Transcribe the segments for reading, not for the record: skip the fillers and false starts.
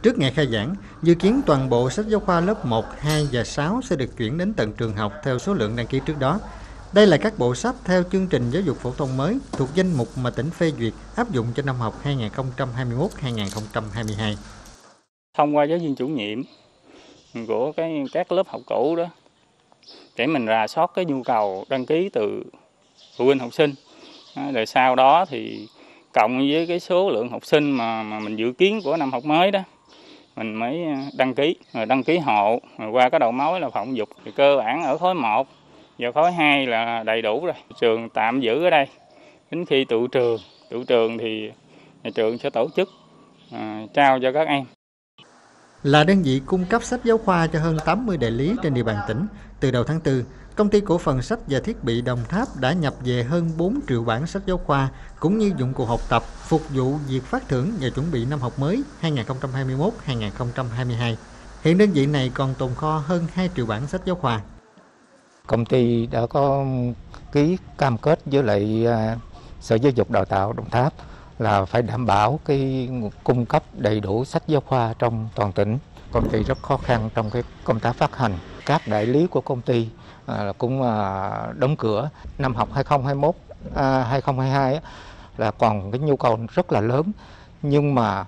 Trước ngày khai giảng, dự kiến toàn bộ sách giáo khoa lớp 1, 2 và 6 sẽ được chuyển đến tận trường học theo số lượng đăng ký trước đó. Đây là các bộ sách theo chương trình giáo dục phổ thông mới thuộc danh mục mà tỉnh phê duyệt áp dụng cho năm học 2021-2022. Thông qua giáo viên chủ nhiệm của các lớp học cũ đó để mình rà soát cái nhu cầu đăng ký từ phụ huynh học sinh. Rồi sau đó thì cộng với cái số lượng học sinh mà mình dự kiến của năm học mới đó, mình mới đăng ký hộ, rồi qua cái đầu mối là phòng dục. Thì cơ bản ở khối 1 và khối 2 là đầy đủ rồi. Trường tạm giữ ở đây đến khi tụ trường thì nhà trường sẽ tổ chức trao cho các em. Là đơn vị cung cấp sách giáo khoa cho hơn 80 đại lý trên địa bàn tỉnh, từ đầu tháng 4, Công ty cổ phần sách và thiết bị Đồng Tháp đã nhập về hơn 4 triệu bản sách giáo khoa cũng như dụng cụ học tập phục vụ việc phát thưởng và chuẩn bị năm học mới 2021-2022. Hiện đơn vị này còn tồn kho hơn 2 triệu bản sách giáo khoa. Công ty đã có ký cam kết với lại Sở Giáo dục Đào tạo Đồng Tháp là phải đảm bảo cái cung cấp đầy đủ sách giáo khoa trong toàn tỉnh. Công ty rất khó khăn trong cái công tác phát hành. Các đại lý của công ty cũng đóng cửa. Năm học 2021-2022 là còn cái nhu cầu rất là lớn, nhưng mà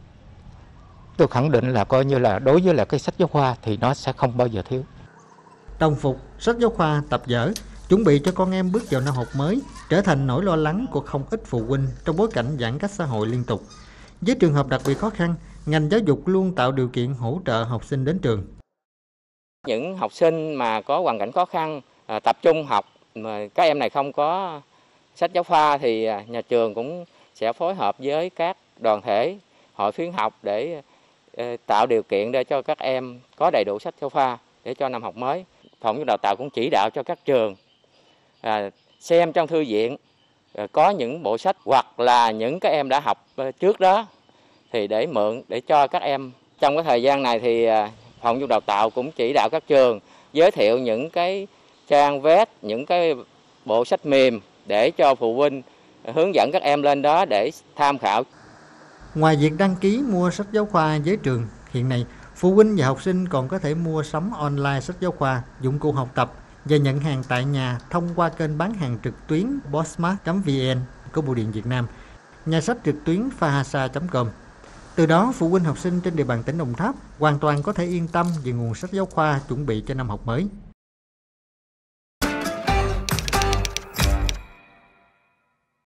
tôi khẳng định là coi như là đối với lại cái sách giáo khoa thì nó sẽ không bao giờ thiếu. Đồng phục, sách giáo khoa, tập vở chuẩn bị cho con em bước vào năm học mới trở thành nỗi lo lắng của không ít phụ huynh trong bối cảnh giãn cách xã hội liên tục. Với trường hợp đặc biệt khó khăn, ngành giáo dục luôn tạo điều kiện hỗ trợ học sinh đến trường. Những học sinh mà có hoàn cảnh khó khăn tập trung học mà các em này không có sách giáo khoa thì nhà trường cũng sẽ phối hợp với các đoàn thể, hội khuyến học để tạo điều kiện để cho các em có đầy đủ sách giáo khoa để cho năm học mới. Phòng giáo dục đào tạo cũng chỉ đạo cho các trường xem trong thư viện có những bộ sách hoặc là những các em đã học trước đó thì để mượn để cho các em. Trong cái thời gian này thì Phòng giáo dục đào tạo cũng chỉ đạo các trường giới thiệu những cái trang web, những cái bộ sách mềm để cho phụ huynh hướng dẫn các em lên đó để tham khảo. Ngoài việc đăng ký mua sách giáo khoa với trường, hiện nay phụ huynh và học sinh còn có thể mua sắm online sách giáo khoa, dụng cụ học tập và nhận hàng tại nhà thông qua kênh bán hàng trực tuyến bossmart.vn của Bưu điện Việt Nam, nhà sách trực tuyến fahasa.com. Từ đó, phụ huynh học sinh trên địa bàn tỉnh Đồng Tháp hoàn toàn có thể yên tâm về nguồn sách giáo khoa chuẩn bị cho năm học mới.